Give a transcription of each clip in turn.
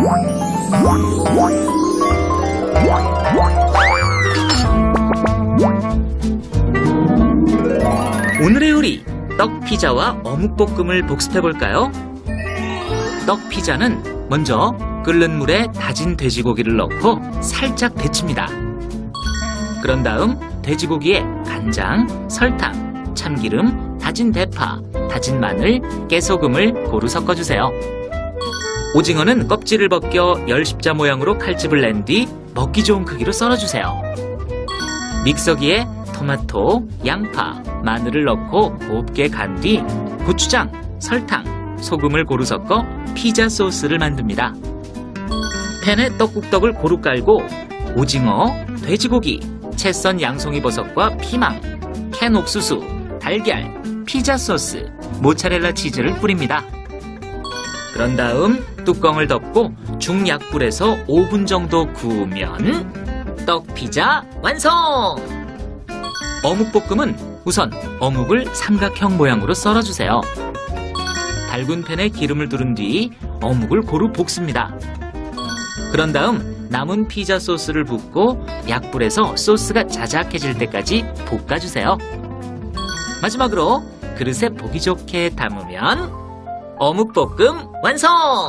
오늘의 요리, 떡피자와 어묵볶음을 복습해볼까요? 떡피자는 먼저 끓는 물에 다진 돼지고기를 넣고 살짝 데칩니다. 그런 다음 돼지고기에 간장, 설탕, 참기름, 다진 대파, 다진 마늘, 깨소금을 고루 섞어주세요. 오징어는 껍질을 벗겨 열십자 모양으로 칼집을 낸 뒤 먹기 좋은 크기로 썰어주세요. 믹서기에 토마토, 양파, 마늘을 넣고 곱게 간 뒤 고추장, 설탕, 소금을 고루 섞어 피자 소스를 만듭니다. 팬에 떡국떡을 고루 깔고 오징어, 돼지고기, 채 썬 양송이버섯과 피망, 캔 옥수수, 달걀, 피자 소스, 모짜렐라 치즈를 뿌립니다. 그런 다음 뚜껑을 덮고 중약불에서 5분 정도 구우면 떡피자 완성! 어묵볶음은 우선 어묵을 삼각형 모양으로 썰어주세요. 달군 팬에 기름을 두른 뒤 어묵을 고루 볶습니다. 그런 다음 남은 피자 소스를 붓고 약불에서 소스가 자작해질 때까지 볶아주세요. 마지막으로 그릇에 보기 좋게 담으면 어묵볶음 완성!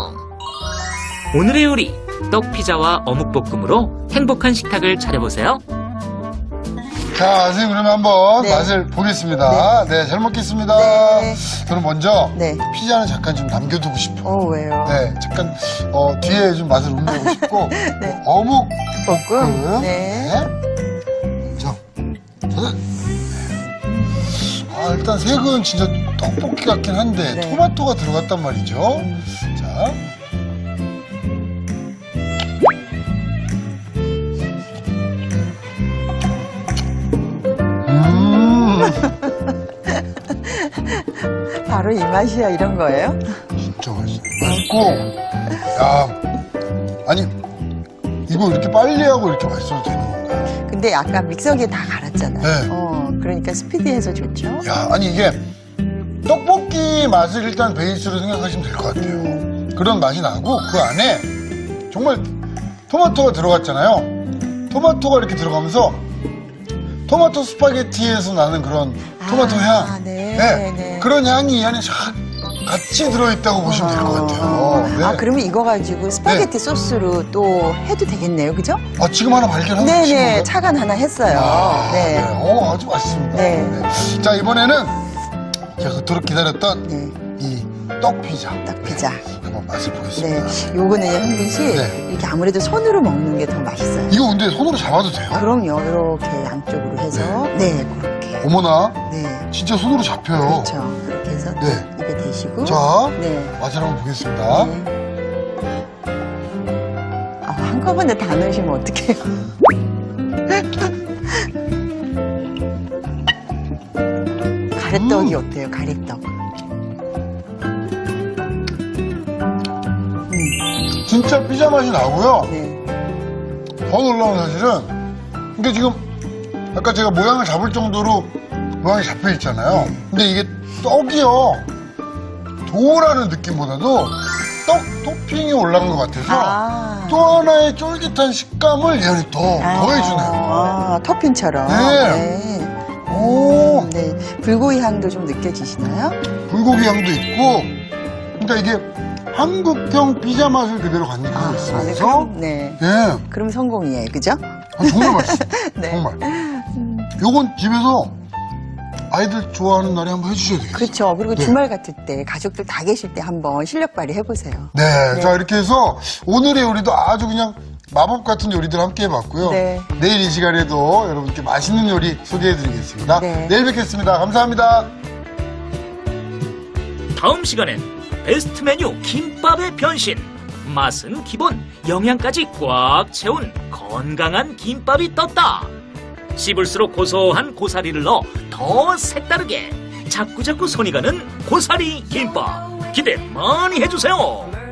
오늘의 요리, 떡피자와 어묵볶음으로 행복한 식탁을 차려보세요. 자, 선생님 그러면 한번 네. 맛을 보겠습니다. 네, 잘 먹겠습니다. 네. 저는 먼저 네. 피자는 잠깐 좀 남겨두고 싶어요. 왜요? 네, 잠깐 뒤에 좀 맛을 음미하고 싶고 네. 어묵 볶음. 네. 자, 일단 색은 진짜 떡볶이 같긴 한데 네. 토마토가 들어갔단 말이죠. 자. 바로 이 맛이야, 이런 거예요? 진짜 맛있어. 맛있고, 야, 아니, 이거 이렇게 빨리 하고 이렇게 맛있어도 되는 건가요? 근데 아까 믹서기에 다 갈았잖아요. 네. 그러니까 스피디해서 좋죠? 야, 아니 이게 떡볶이 맛을 일단 베이스로 생각하시면 될 것 같아요. 그런 맛이 나고 그 안에 정말 토마토가 들어갔잖아요. 토마토가 이렇게 들어가면서 토마토 스파게티에서 나는 그런 토마토 향. 네, 네. 네. 그런 향이 이 안에 쫙 같이 들어있다고 보시면 될 것 같아요. 네. 그러면 이거 가지고 스파게티 소스로 또 해도 되겠네요, 그죠? 지금 하나 발견한 네네, 친구가? 차간 하나 했어요. 네. 네. 아주 맛있습니다. 네. 네. 자, 이번에는 제가 그토록 기다렸던 네. 이 떡피자. 떡피자. 네. 한번 맛을 보겠습니다. 네. 요거는요, 현빈 씨. 네. 이렇게 아무래도 손으로 먹는 게 더 맛있어요. 이거 근데 손으로 잡아도 돼요? 그럼요, 이렇게 양쪽으로 해서. 네, 그렇게. 어머나, 네. 진짜 손으로 잡혀요. 그렇죠. 그렇게 해서 네. 입에 대시고. 자, 네. 맛을 한번 보겠습니다. 네. 한꺼번에 다 넣으시면 어떡해요? 가래떡이 어때요? 가래떡. 진짜 피자 맛이 나고요. 네. 더 놀라운 사실은 근데 지금 아까 제가 모양을 잡을 정도로 모양이 잡혀 있잖아요. 근데 이게 떡이요. 도우라는 느낌보다도 떡 토핑이 올라간 것 같아서 또 하나의 쫄깃한 식감을 얘는 더 더해주네요. 토핑처럼. 네. 오. 네. 불고기 향도 좀 느껴지시나요? 불고기 향도 있고, 그러니까 이게 한국형 피자 맛을 그대로 간직하고 있어서. 네. 네. 그럼 성공이에요, 그죠? 정말 맛있어요. 네. 정말. 요건 집에서 아이들 좋아하는 날에 한번 해주셔야 되겠어요. 그렇죠. 그리고 네. 주말 같을 때 가족들 다 계실 때 한번 실력 발휘 해보세요. 네. 네. 자, 이렇게 해서 오늘의 요리도 아주 그냥 마법 같은 요리들 함께 해봤고요. 네. 내일 이 시간에도 여러분께 맛있는 요리 소개해드리겠습니다. 네. 내일 뵙겠습니다. 감사합니다. 다음 시간엔 베스트 메뉴 김밥의 변신. 맛은 기본, 영양까지 꽉 채운 건강한 김밥이 떴다. 씹을수록 고소한 고사리를 넣어 더 색다르게 자꾸자꾸 손이 가는 고사리 김밥. 기대 많이 해주세요.